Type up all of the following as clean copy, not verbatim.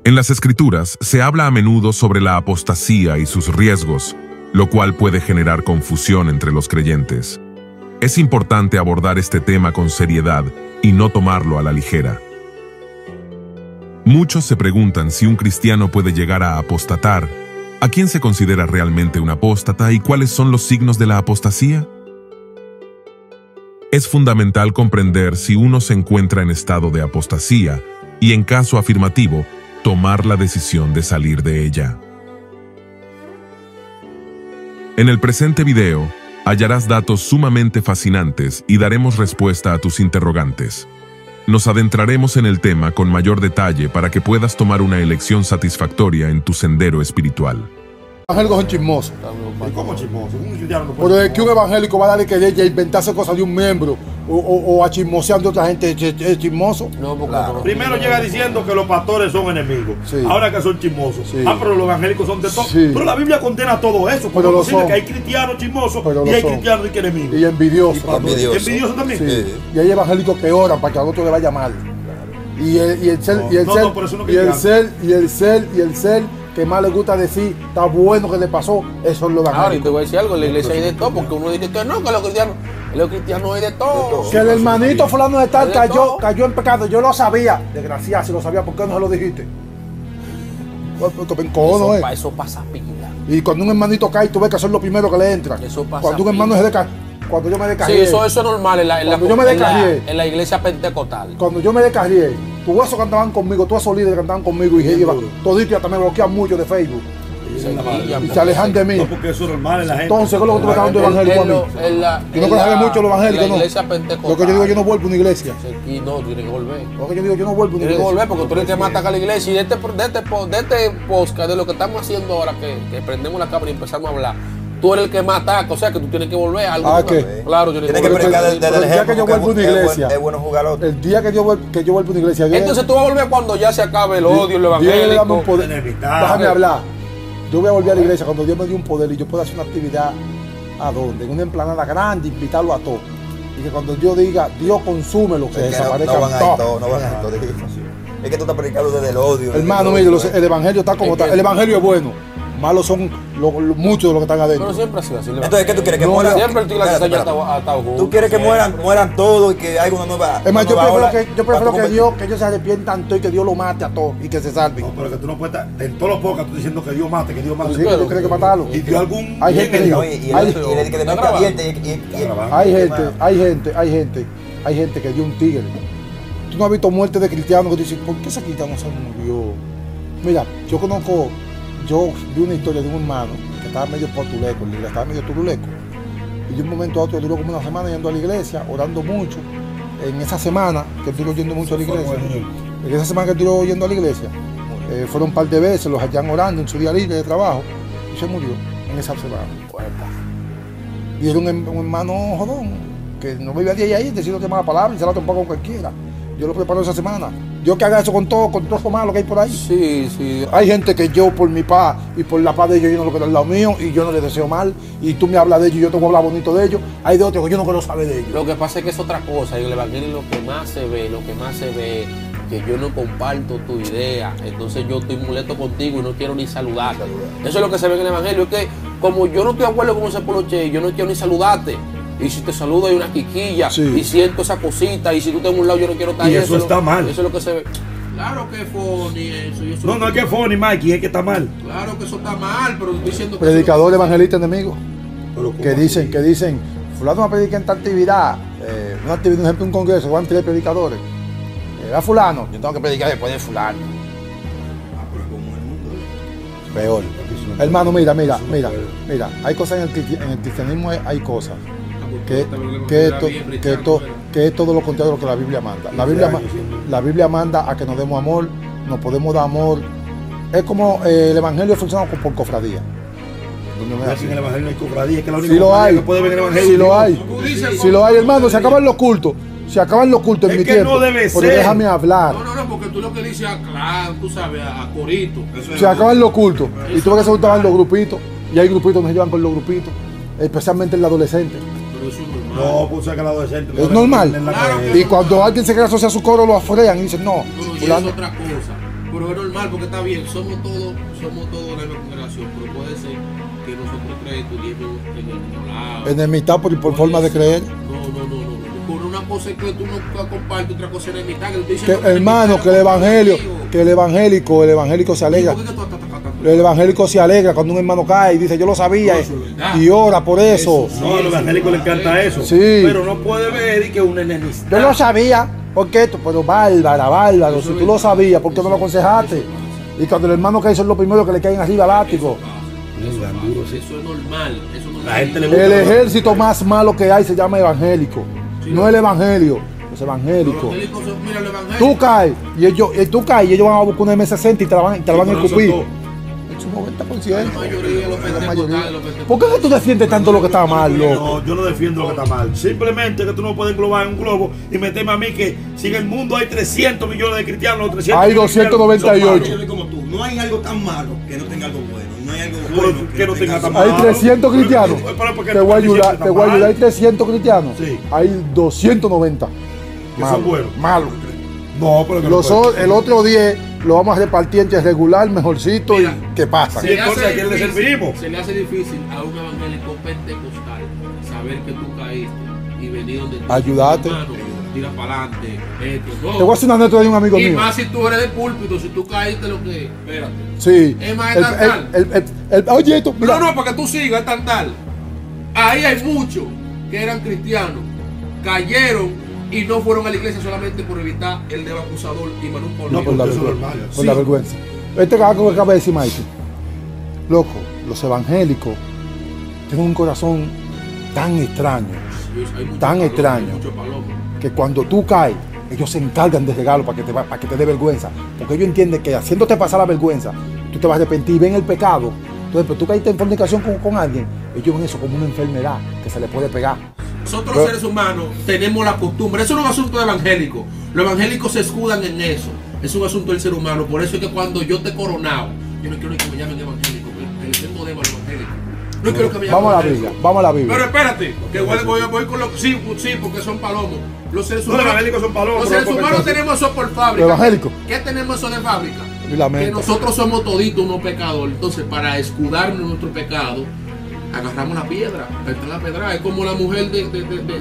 En las Escrituras se habla a menudo sobre la apostasía y sus riesgos, lo cual puede generar confusión entre los creyentes. Es importante abordar este tema con seriedad y no tomarlo a la ligera. Muchos se preguntan si un cristiano puede llegar a apostatar. ¿A quién se considera realmente un apóstata y cuáles son los signos de la apostasía? Es fundamental comprender si uno se encuentra en estado de apostasía y, en caso afirmativo, tomar la decisión de salir de ella. En el presente video, hallarás datos sumamente fascinantes y daremos respuesta a tus interrogantes. Nos adentraremos en el tema con mayor detalle para que puedas tomar una elección satisfactoria en tu sendero espiritual. Evangélicos son chismosos. ¿Y cómo chismoso? Un cristiano no puede Pero es ser que un evangélico va a darle querella a inventarse cosas de un miembro o a chismosear de otra gente es chismoso. No, porque Claro. Primero llega diciendo que los pastores son enemigos. Sí. Ahora que son chismosos. Sí. Pero los evangélicos son de todo. Sí. Pero la Biblia condena todo eso. Pero lo son. Que hay cristianos chismosos Pero y lo hay son. cristianos y que enemigos. Y envidioso. Envidiosos también. Sí. Y hay evangélicos que oran para que al otro le vaya mal. Y el ser que más le gusta decir, está bueno que le pasó, eso es lo de ahora, y te voy a decir algo, en la iglesia hay de todo, porque uno dice que no, que los cristianos hay de todo. Que el hermanito fulano de tal Hay de todo. cayó en pecado, yo lo sabía. Desgraciado, si lo sabía, ¿por qué no se lo dijiste? Cono, Eso pasa pila. Y cuando un hermanito cae, tú ves que eso es lo primero que le entra. Eso pasa Cuando un hermano pila. se deca, cuando yo me Sí, descarrié, eso es normal en la iglesia pentecostal. cuando yo me descarrié, tú esos que andaban conmigo, todos esos líderes que andaban conmigo y toditos hasta me bloquean mucho de Facebook. Y se alejan de mí. No, porque eso es normal en la gente. Entonces, ¿qué es lo que tú me estás dando evangélico a mí? Yo no sabes mucho los evangélicos, la no. iglesia pentecostal. Lo que yo digo, yo no vuelvo a una iglesia. Aquí no, tiene que volver. Lo que yo digo, yo no vuelvo a una Tiene que iglesia. volver porque tú eres el que mata acá a la iglesia. Y de este podcast, de lo que estamos haciendo ahora, que prendemos la cámara y empezamos a hablar, tú eres el que mata, o sea que tú tienes que volver a algo. Ah, ¿qué? Claro, yo Tienes que volver. predicar desde Pero el el día que yo ejemplo. vuelvo a una iglesia, Es bueno jugar otro. el día que yo vuelvo a una iglesia, Entonces tú vas a volver cuando ya se acabe el odio, el Dios le dame un evangélico. poder. Inevitable. Déjame hablar. Yo voy a volver a la iglesia cuando Dios me dio un poder y yo pueda hacer una actividad ¿a dónde? En una emplanada grande, invitarlo a todos. Y que cuando yo diga, Dios consume lo que Es que desaparezca no van a ir todo. todos, no van a ir todos. Es que tú estás predicando desde el odio. Hermano, mire, el evangelio está como está. El evangelio es bueno. Malos son muchos de los que están adentro. Pero siempre ha sido así. Entonces, ¿qué tú quieres? Que No, mueran. Siempre el tío de la Espérate, cizaña espérate. ha estado junto. Tú quieres que mueran todos y que haya una nueva. Es más, yo una nueva prefiero ola que para Dios, tú que ellos se arrepientan tanto y que Dios lo mate a todos y que se salven. No, pero que tú no puedes estar en todos los podcasts tú diciendo que Dios mate, que Dios mate. Sí, que Dios tiene que matarlo. Y dio algún. Hay gente bien que No, herido. y Hay- él que de mente abierta Hay gente que dio un tigre. Tú no has visto muerte de cristianos que dicen, ¿por qué ese cristiano se murió? Mira, yo vi una historia de un hermano que estaba medio potuleco, estaba medio turuleco. Y de un momento a otro duró como una semana yendo a la iglesia, orando mucho. En esa semana que él duró yendo mucho a la iglesia, fueron un par de veces, los hallan orando en su día libre de trabajo y se murió en esa semana. Y era un hermano jodón, que no vivía de ahí, decidió tomar la palabra y se la tomó con cualquiera. Yo lo preparo esa semana. Yo que haga eso con todo lo malo que hay por ahí. Sí, sí. Hay gente que yo por mi paz y por la paz de ellos yo no lo quiero al lado mío y yo no les deseo mal. Y tú me hablas de ellos y yo te voy a hablar bonito de ellos. Hay de otros que yo no quiero saber de ellos. Lo que pasa es que es otra cosa. En el evangelio lo que más se ve, que yo no comparto tu idea. Entonces yo estoy molesto contigo y no quiero ni saludarte. Eso es lo que se ve en el evangelio. Es que como yo no estoy de acuerdo con ese poloche, yo no quiero ni saludarte. Y si te saludo hay una quiquilla, Sí. y siento esa cosita, y si tú estás en un lado yo no quiero estar Y ahí. eso está mal. Eso es lo que se ve. Claro que es funny eso. y eso No, no es que es funny, Mikey, es que está mal. Claro que eso está mal, pero estoy diciendo que Predicador, evangelista, enemigo. Pero ¿cómo Que dicen, fulano va a predicar en esta actividad, una actividad, por ejemplo, un congreso, van 3 predicadores. A fulano, yo tengo que predicar después de fulano. Peor. Hermano, mira, hay cosas en el cristianismo, hay cosas que es todo lo contrario de lo que la Biblia manda. La Biblia manda a que nos demos amor, nos podemos dar amor. Es como el evangelio funciona por cofradía. En el evangelio no hay cofradía, es que la única Si lo cofradía hay, que puede ver en el evangelio. si lo hay, Tú dices, si lo hay, hermano, se acaban los cultos. Se acaban los cultos en Es mi que tiempo. no debe Pero ser. déjame hablar. No, porque tú lo que dices a Clan, tú sabes, a Corito. Se acaban los cultos. Y tú ves que se juntaban los grupitos. Y hay grupitos que se llevan con los grupitos. Especialmente el adolescente. Pero eso es normal. No, pues es que el adolescente. Es normal. en la Claro cabeza. que Y cuando alguien se quiere asociar a su coro, lo afrean y dicen, no. Pero y es fulano. otra cosa. Pero es normal porque está bien, somos todos la misma congregación, pero puede ser que nosotros tres estudiemos en el mismo lado. Enemistad por forma de creer. No. Por una cosa es que tú no compartes, otra cosa es enemistad. Hermano, que el evangélico se alegra. ¿Por qué tú estás atacando? El evangélico se alegra cuando un hermano cae y dice, yo lo sabía, No, eso es verdad. y ora por eso. No, a los evangélicos les encanta eso. Sí. Pero no puede ver y que una enemistad. Yo lo sabía, porque esto, pero bárbaro, si tú lo sabías, ¿por qué no lo aconsejaste? Y cuando el hermano cae, eso es lo primero que le caen arriba látigo. Eso es normal. La gente le gusta. El ejército más malo que hay se llama evangélico. No el evangelio, los evangélicos. Mira, el evangélico. Tú caes y ellos van a buscar una M60 y te la van a escupir. Es un 90%. La mayoría, los pentecostales. ¿Por qué tú defiendes tanto lo que está mal, loco? No, yo no defiendo lo que está mal. Simplemente que tú no puedes englobar en un globo y meterme a mí que si en el mundo hay 300 millones de cristianos, los 300 Hay millones de cristianos 298. son Yo soy como tú. No hay algo tan malo que no tenga algo bueno. No hay algo malos. bueno Que no tenga tan Hay malo. 300 cristianos. Pero, ¿por qué Te tú voy a estás diciendo ayudar, que te está voy a ayudar. mal? Hay 300 cristianos. Sí. Hay 290. Que son buenos. Malo. No, pero que no puede. El otro 10 lo vamos a repartir entre regular, mejorcito Mira, y que pasa. Sí. entonces, ¿a quién le servimos? Se le hace difícil a un evangélico pentecostal saber que tú caíste y venir donde tú. Ayudarte. Hermano, tira para adelante. Te voy a hacer una anécdota de un amigo Y mío. más si tú eres de púlpito, si tú caíste lo que. Espérate. Sí. Es más, es tan tal. Oye, esto, mira. No, para que tú sigas, es tan tal. Ahí hay muchos que eran cristianos, cayeron y no fueron a la iglesia solamente por evitar el dedo acusador y Manu Paulino. No, Por la Eso es vergüenza. normal. Por la vergüenza. Algo que acaba de decir Mike. Loco, los evangélicos tienen un corazón tan extraño, Hay mucho tan palomo, extraño. hay mucho palomo. que cuando tú caes, ellos se encargan de regalo para que te dé vergüenza. Porque ellos entienden que haciéndote pasar la vergüenza, tú te vas a arrepentir y ven el pecado. Entonces, pero tú caíste en fornicación con alguien, ellos ven eso como una enfermedad que se le puede pegar. Nosotros los seres humanos tenemos la costumbre, eso no es un asunto evangélico, los evangélicos se escudan en eso, es un asunto del ser humano, por eso es que cuando yo te he coronado, yo no quiero ni que me llamen evangélico, que le tengo debo al evangélico. No quiero que me llamen Vamos a la evangélico. Biblia, vamos a la Biblia. Pero espérate, que voy con los... Sí, porque son palomos. Los seres Los humanos, evangélicos son palomos, los pero seres porque humanos entonces- tenemos eso por fábrica. Los evangélicos. ¿Qué tenemos eso de fábrica? Y la mente. Que nosotros somos toditos unos pecadores. Entonces, para escudarnos nuestro pecado, agarramos la piedra. Ahí está la pedra. Es como la mujer de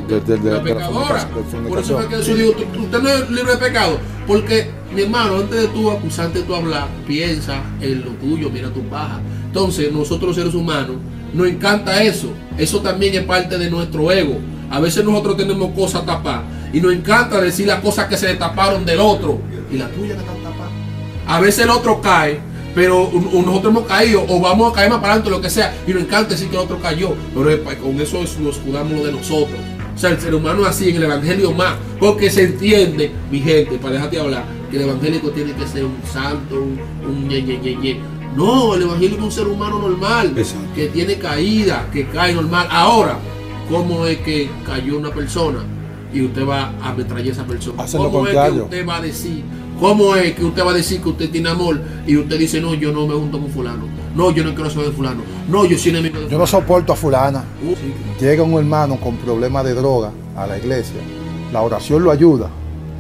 la pecadora. Por eso es que Jesús dijo, usted no es libre de pecado. Porque, mi hermano, antes de tú acusarte, tú hablar, piensa en lo tuyo, mira tu paja. Entonces, nosotros los seres humanos, nos encanta eso. Eso también es parte de nuestro ego. A veces nosotros tenemos cosas tapadas. Y nos encanta decir las cosas que se destaparon del otro. Y las tuyas que están tapadas. A veces el otro cae, pero nosotros hemos caído, o vamos a caer más para adelante, lo que sea, y nos encanta decir que el otro cayó, pero con eso nos escudamos lo de nosotros. O sea, el ser humano es así, en el evangelio más, porque se entiende, mi gente, para dejarte hablar, que el evangélico tiene que ser un santo, un ñe. No, el evangélico es un ser humano normal, Exacto. que tiene caída, que cae normal. Ahora, ¿cómo es que cayó una persona y usted va a ametrallar a esa persona? Hacer lo ¿Cómo es que contrario. usted va a decir? ¿Cómo es que usted va a decir que usted tiene amor y usted dice, no, yo no me junto con fulano? No, yo no quiero saber de fulano. No, yo soy enemigo de fulano. Yo no soporto a fulana. Sí. Llega un hermano con problemas de droga a la iglesia. La oración lo ayuda.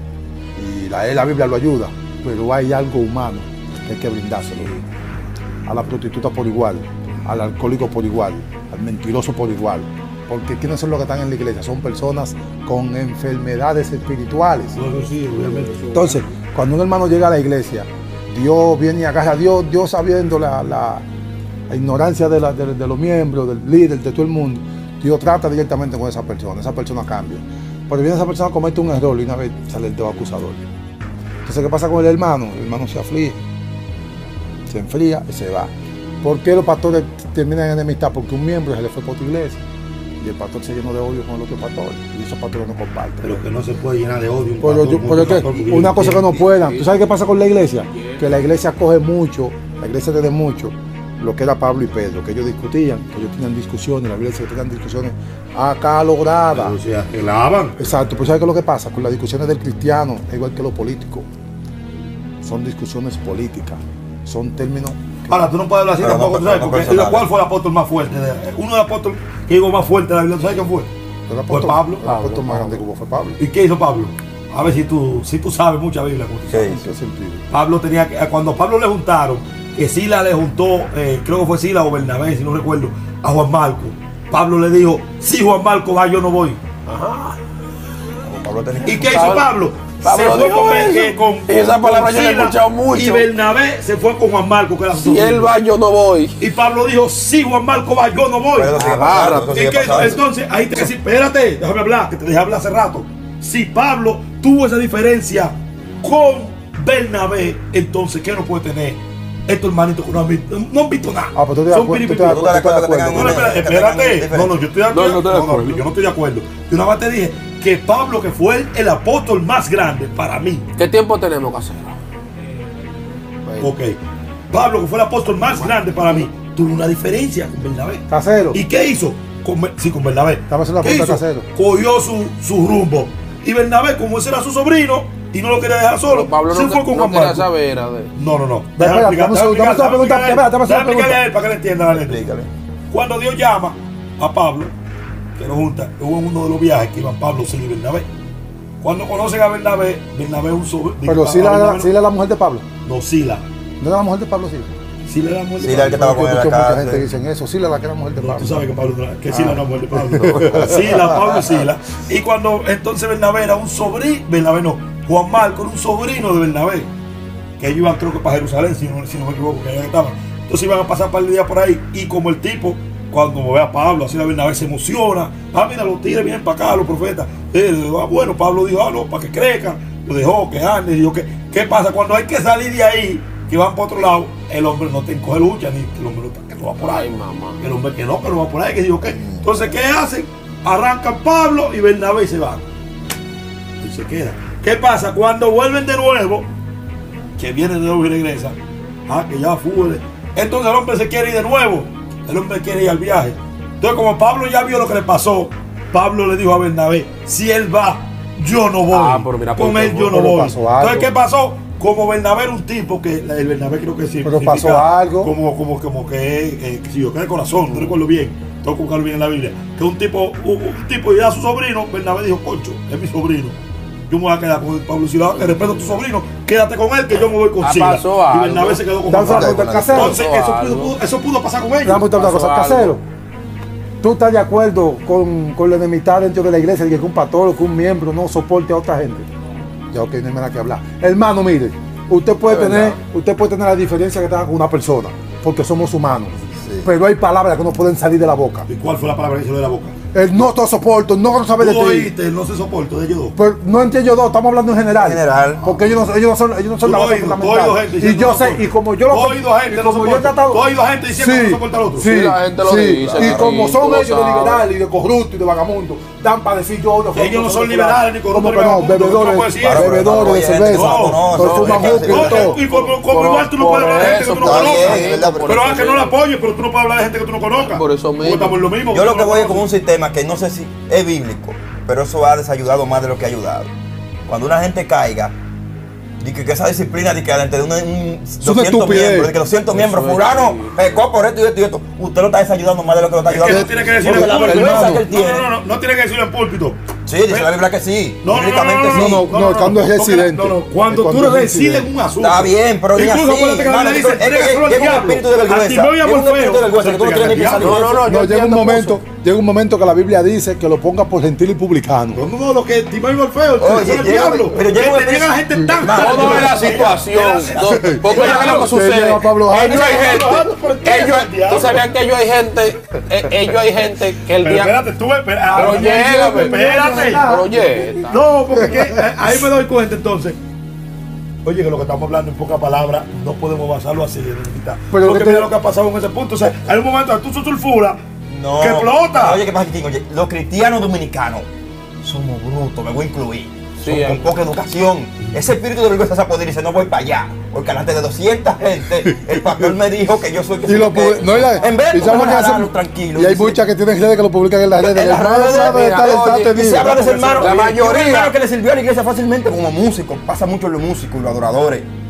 Y la Biblia lo ayuda. Pero hay algo humano que hay que brindárselo. A la prostituta por igual. Al alcohólico por igual. Al mentiroso por igual. Porque ¿quiénes son los que están en la iglesia? Son personas con enfermedades espirituales. No, eso sí, obviamente. Entonces, cuando un hermano llega a la iglesia, Dios viene y agarra a Dios sabiendo la ignorancia de los miembros, del líder, de todo el mundo. Dios trata directamente con esa persona cambia. Pero viene esa persona, comete un error y una vez sale el dedo acusador. Entonces, ¿qué pasa con el hermano? El hermano se aflige, se enfría y se va. ¿Por qué los pastores terminan en enemistad? Porque un miembro se le fue por tu iglesia y el pastor se llenó de odio con el otro pastor y esos pastores no comparten. Pero que no se puede llenar de odio. un Pero, pastor yo, con pero otro es que pastor, porque una yo cosa que no entiendo. puedan. ¿Tú sabes qué pasa con la iglesia? Que la iglesia coge mucho, la iglesia tiene mucho lo que era Pablo y Pedro, que ellos discutían, que ellos tenían discusiones, la Biblia dice que tenían discusiones acaloradas. O sea, que la hagan. Exacto, pero ¿sabes qué es lo que pasa? Con las discusiones del cristiano, es igual que los políticos. Son discusiones políticas, son términos. Ahora, tú no puedes hablar así Pero no, tampoco, ¿tú sabes? no Porque personal. ¿cuál fue el apóstol más fuerte? Uno de los apóstoles que llegó más fuerte de la Biblia, ¿tú sabes quién fue? El Fue Pablo. El apóstol más grande que hubo fue Pablo. ¿Y qué hizo Pablo? A ver si tú sabes mucha Biblia. ¿Qué Pablo tenía que, cuando a Pablo le juntaron, que Sila le juntó, creo que fue Sila o Bernabé, si no recuerdo, a Juan Marco. Pablo le dijo, si Juan Marco va, yo no voy. Ajá. ¿Y qué hizo Pablo? Pablo se fue dijo esa palabra yo la he escuchado mucho. Y Bernabé se fue con Juan Marco, que era si él va, yo no voy. Y Pablo dijo, si Juan Marco va, yo no voy. Entonces, ahí te decir, espérate, déjame hablar, que te dejé hablar hace rato. Si Pablo tuvo esa diferencia con Bernabé, entonces, ¿qué no puede tener estos hermanitos que no han visto nada? Ah, pues tú te das cuenta. Espérate. No, yo estoy de acuerdo. Yo no estoy de acuerdo. Yo nada más te dije que Pablo, que fue el apóstol más grande para mí. ¿Qué tiempo tenemos, Casero? Ok. Pablo, que fue el apóstol más grande para mí, tuvo una diferencia con Bernabé. Casero. ¿Y qué hizo? Con Bernabé. Estamos haciendo la pregunta, Casero. Cogió su rumbo. Y Bernabé, como ese era su sobrino y no lo quería dejar solo, Pablo se fue con Juan Marco. Saber, No. Déjame explicarle a él para que le entienda la letra. Cuando Dios llama a Pablo, que nos junta, hubo uno de los viajes que iban Pablo, Sila y Bernabé. Cuando conocen a Bernabé es un sobrino. Pero Sila es la mujer de Pablo. No, Sila. ¿No era la mujer de Pablo, Sila? Sila era la mujer de Sila el que estaba con él en la mucha cárcel. gente dicen eso. Sila la que era mujer de Pablo. Tú sabes que Pablo que Sila no es mujer de Pablo. Sila, Pablo y Sila. Y cuando entonces Bernabé era un sobrino, Bernabé no, Juan Marco era un sobrino de Bernabé. Que ellos iban, creo que para Jerusalén, si no me equivoco, que allá estaban. Entonces iban a pasar para el día por ahí. Y como el tipo, cuando ve a Pablo, así la Bernabé se emociona. Mira, los tigres vienen para acá, los profetas. Bueno, Pablo dijo, no, para que crezcan. Lo dejó, que ande. Dijo, ¿qué pasa? Cuando hay que salir de ahí, que van para otro lado, el hombre no te encoge lucha, ni el hombre no va por ahí. El hombre que no va por ahí, que dijo, ¿qué? Entonces, ¿qué hacen? Arrancan Pablo y Bernabé y se van. Y se quedan. ¿Qué pasa? Cuando vuelven de nuevo, que vienen de nuevo y regresan, que ya fue. Entonces el hombre se quiere ir de nuevo. El hombre quiere ir al viaje. Entonces, como Pablo ya vio lo que le pasó, Pablo le dijo a Bernabé, si él va, yo no voy. Pero mira, con él yo no voy. Entonces, ¿qué pasó? Como Bernabé era un tipo que el Bernabé creo que sí. Pero pasó algo. Como que si yo que de corazón, no recuerdo bien, tengo que buscarlo bien en la Biblia. Que un tipo y era su sobrino, Bernabé dijo, concho, es mi sobrino. Yo me voy a quedar con Pablo Sila, que respeto a tu sobrino, quédate con él que yo me voy con Sila. Y Bernabé se quedó con Pablo. Entonces eso pudo pasar con ellos. Vamos a una cosa, Casero. ¿Tú estás de acuerdo con la enemistad dentro de la iglesia de que un pastor o que un miembro no soporte a otra gente? Ya ok, no hay nada que hablar. Hermano, mire, usted puede tener la diferencia que tenga con una persona, porque somos humanos. Sí. Pero hay palabras que no pueden salir de la boca. ¿Y cuál fue la palabra que salió de la boca? El no te soporto, no sabe de ti. Oíste, el no se soporto de ellos dos. Pero no entre ellos dos, estamos hablando en general. Porque ellos no son la base fundamental. Y yo sé, y como yo lo he tratado. Tú has oído a gente diciendo que no soporta al otro. Sí, la gente lo dice. Y como son ellos de liberal y de corrupto y de vagamundo, dan para decir yo. Ellos no son liberales ni corruptos. No, bebedores de cerveza. Y como igual tú no puedes hablar de gente que tú no conozcas. Pero aunque no la apoyes, pero tú no puedes hablar de gente que tú no conozcas. Por eso mismo. Estamos en lo mismo. Yo lo que voy es con un sistema que no sé si es bíblico, pero eso ha desayudado más de lo que ha ayudado. Cuando una gente caiga, dice que esa disciplina de que entre un 200 miembros, de que 200 miembros, fulano pecó por esto y esto, usted lo está desayudando más de lo que lo está ayudando. No tiene que decirlo en púlpito. No tiene que decirlo en púlpito. Sí, dice la Biblia que sí. No, cuando es residente. Cuando tú resides en un asunto. Está bien, pero ni así. Llega un espíritu de vergüenza. No, llega un momento que la Biblia dice que lo ponga por gentil y publicano. No, lo que Timoteo igual feo, el diablo. Pero llega la gente tan. Todo es la situación. Porque ya lo que sucede. Tú sabías que ellos hay gente que el día. Espérate, tú espérate. No, porque ahí me doy cuenta entonces. Oye, que lo que estamos hablando en pocas palabras no podemos basarlo así. Porque mira lo que ha pasado en ese punto. O sea, hay un momento que tú sulfuras que explota. Oye, ¿qué pasa, Chiquín? Oye, los cristianos dominicanos somos brutos, me voy a incluir. Con poca educación. Ese espíritu de vergüenza se puede decir, no voy para allá. Porque delante de 200 gente, el pastor me dijo que yo soy que soy. En vez de tranquilo. Y hay muchas que tienen redes que lo publican en las redes. Y se habla de ese hermano. La mayoría. Claro que le sirvió a la iglesia fácilmente como músico. Pasa mucho en los músicos y los adoradores.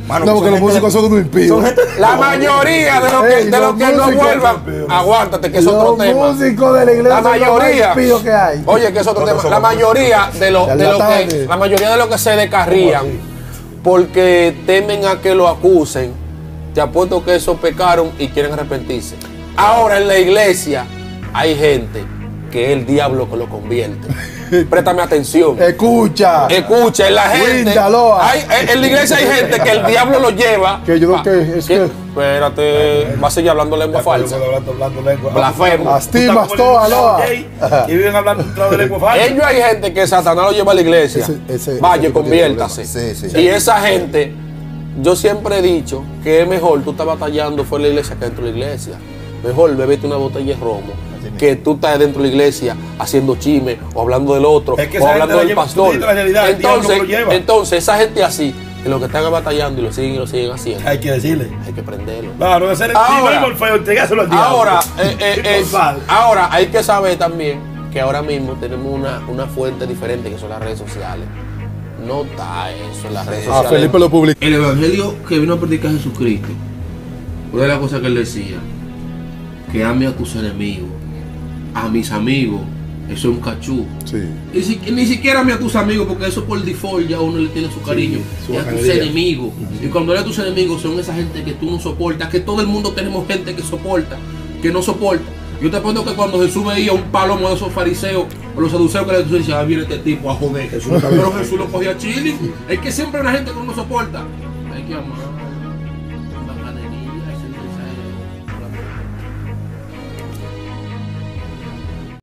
Mano, No, porque los músicos son unos impíos. La mayoría de los que no vuelvan, aguántate, que es otro tema. Los músicos de la iglesia La mayoría, son los más impíos que hay. oye, que es otro tema. La mayoría de los que se descarrían porque temen a que lo acusen, te apuesto que esos pecaron y quieren arrepentirse. Ahora en la iglesia hay gente que es el diablo que lo convierte. Préstame atención. Escucha, en la gente. En la iglesia hay gente que el diablo lo lleva. Que yo no que es que. Espérate, va a seguir hablando lengua falsa. Hablando lengua. Blasfemo. Lastimas toda, Loa. Y viven hablando de lengua falsa. Ellos hay gente que Satanás lo lleva a la iglesia. Vaya, conviértase. Sí. Y esa gente, yo siempre he dicho que es mejor tú estás batallando fuera de la iglesia que dentro de la iglesia. Mejor bebete una botella de romo que tú estás dentro de la iglesia haciendo chisme o hablando del otro o hablando del pastor. Entonces, esa gente así, que lo que están batallando y lo siguen haciendo, hay que decirle. hay que prenderlo. Claro, hacer el feo, entregárselo al diablo. Ahora, hay que saber también que ahora mismo tenemos una fuente diferente que son las redes sociales. No está eso en las redes sociales. Felipe lo publicó. El evangelio que vino a predicar Jesucristo, una de las cosas que él decía, que ame a tus enemigos, a mis amigos, eso es un cachú. Sí. Ni siquiera ame a tus amigos, porque eso por default ya uno le tiene su cariño. Y a tus enemigos. Y cuando a tus enemigos son esa gente que tú no soportas, que todo el mundo tenemos gente que soporta, que no soporta. Yo te apuesto que cuando Jesús veía un palomo de esos fariseos o los saduceos que le decían, viene este tipo a joder. Pero Jesús lo cogía chile. Es que siempre hay una gente que uno soporta. Hay que amar.